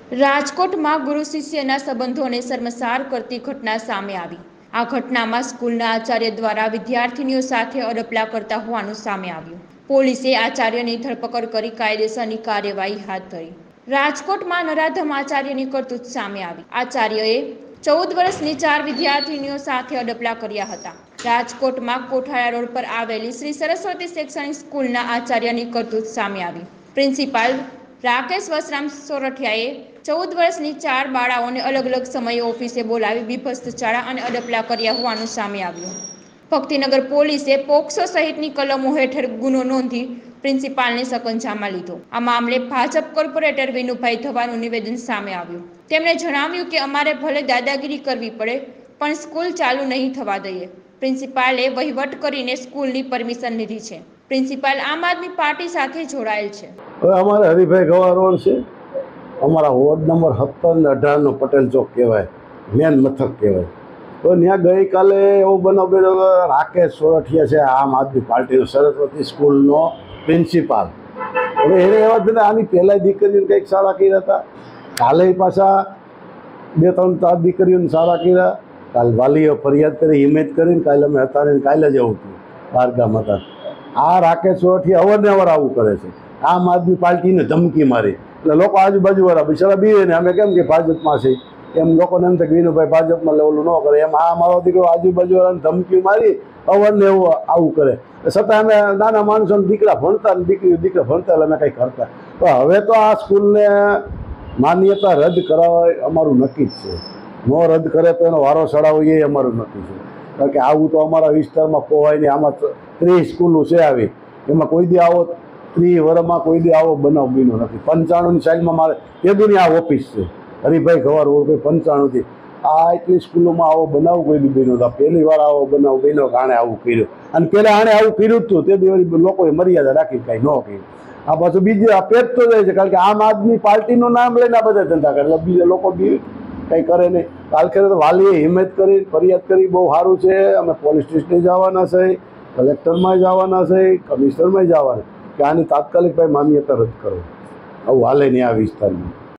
રાજકોટમાં ગુરુ શિષ્યના સંબંધોને શર્મસાર કરતી ઘટના સામે આવી। આ ઘટનામાં સ્કૂલના આચાર્ય દ્વારા વિદ્યાર્થીનીઓ સાથે અડપલા કરતા હોવાનું સામે આવ્યું। પોલીસે આચાર્યની ધરપકડ કરી કાયદેસરની કાર્યવાહી હાથ ધરી। રાજકોટમાં નરાધમ આચાર્યની કરતૂત સામે આવી। આચાર્યએ 14 વર્ષની 4 વિદ્યાર્થીનીઓ સાથે અડપલા કર્યા હતા। રાજકોટમાં કોઠાળા રોડ પર આવેલી શ્રી સરસ્વતી શૈક્ષણિક સ્કૂલના આચાર્યની કરતૂત સામે આવી। પ્રિન્સિપાલ રાકેશ વસરામ સોરઠિયાએ 14 વર્ષની 4 બાળાઓને અલગ અલગ સમયે ઓફિસે બોલાવી બીભત્સ ચાળા અને અડપલા કર્યા હોવાનું સામે આવ્યું। ભક્તિનગર પોલીસે પોક્સો સહિતની કલમો હેઠળ ગુનો નોંધી પ્રિન્સિપાલને સકંજામાં લીધો। આ મામલે ભાજપ કોર્પોરેટર વિનુભાઈ ધવાનું નિવેદન સામે આવ્યું। તેમણે જણાવ્યું કે અમારે ભલે દાદાગીરી કરવી પડે પણ સ્કૂલ ચાલુ નહીં થવા દઈએ। પ્રિન્સિપાલે વહીવટ કરીને સ્કૂલની પરમિશન લીધી છે। પ્રિન્સિપાલ આમ આદમી પાર્ટી સાથે જોડાયેલ છે। હવે અમારે હરિભાઈ ગવા રોડ છે, અમારા વોર્ડ નંબર 17 અને 18 પટેલ ચોક કહેવાય, મેન મથક કહેવાય। તો ત્યાં ગઈકાલે એવો બનાવ બન્યો, રાકેશ સોરઠિયા છે આમ આદમી પાર્ટીનો સરસ્વતી સ્કૂલનો પ્રિન્સિપાલ। હવે એને એવા જ આની પહેલાં દીકરીઓને કંઈક શાળા કર્યા હતા, કાલે પાછા 2-3 દીકરીઓને શાળા કર્યા। કાલે વાલીઓ ફરિયાદ કરી, હિંમત કરીને કાલે અમે હતા ને કાલે જ આવું થયું બહારગામ હતા। આ રાકેશ સોરઠિયા અવારનવાર આવું કરે છે, આમ આદમી પાર્ટીને ધમકી મારી, એટલે લોકો આજુબાજુવાળા બિચારા બીવે ને અમે કેમ કે ભાજપમાં છે એમ લોકોને એમ થાય કે વિનુભાઈ ભાજપમાં લેવલું ન કરે એમ। આ મારો દીકરો આજુબાજુવાળાને ધમકી મારી અવારને એવું આવું કરે, છતાં અમે નાના માણસોને દીકરા ભણતા ને દીકરા ભણતા એટલે અમે કંઈ કરતા। તો હવે તો આ સ્કૂલને માન્યતા રદ કરાવવા અમારું નક્કી જ છે। ન રદ કરે તો એનો વારો ચડાવો એ અમારું નક્કી છે, કારણ કે આવું તો અમારા વિસ્તારમાં પોવાય નહીં। આમાં 30 સ્કૂલો છે આવી, એમાં કોઈ દી આવો 30 વર્ષમાં કોઈ દી આવો બનાવ બન્યો નથી। 95ની સાઈડમાં મારે એ દુની આ ઓફિસ છે હરિભાઈ ગવાર રોડ 95થી આ એટલી સ્કૂલોમાં આવો બનાવ કોઈ દી બન્યો હતો। પહેલી વાર આવો બનાવ બન્યો કે આણે આવું કર્યું, અને પહેલાં આણે આવું કર્યું જ હતું તે દી લોકોએ મર્યાદા રાખી કાંઈ ન કર્યું। આ પાછું બીજું આ પેટતો જાય છે, કારણ કે આમ આદમી પાર્ટીનું નામ લઈને આ બધા ધંધા કરે, એટલે બીજા લોકો બી કંઈ કરે નહીં। કાલ ખેર તો વાલીએ હિંમત કરી ફરિયાદ કરી, બહુ સારું છે। અમે પોલીસ સ્ટેશને જવાના છે, કલેક્ટરમાં જવાના છે, કમિશનરમાં જવાના કે આની તાત્કાલિક ભાઈ માન્યતા રદ કરો, આવું હાલે નહીં આ વિસ્તારમાં।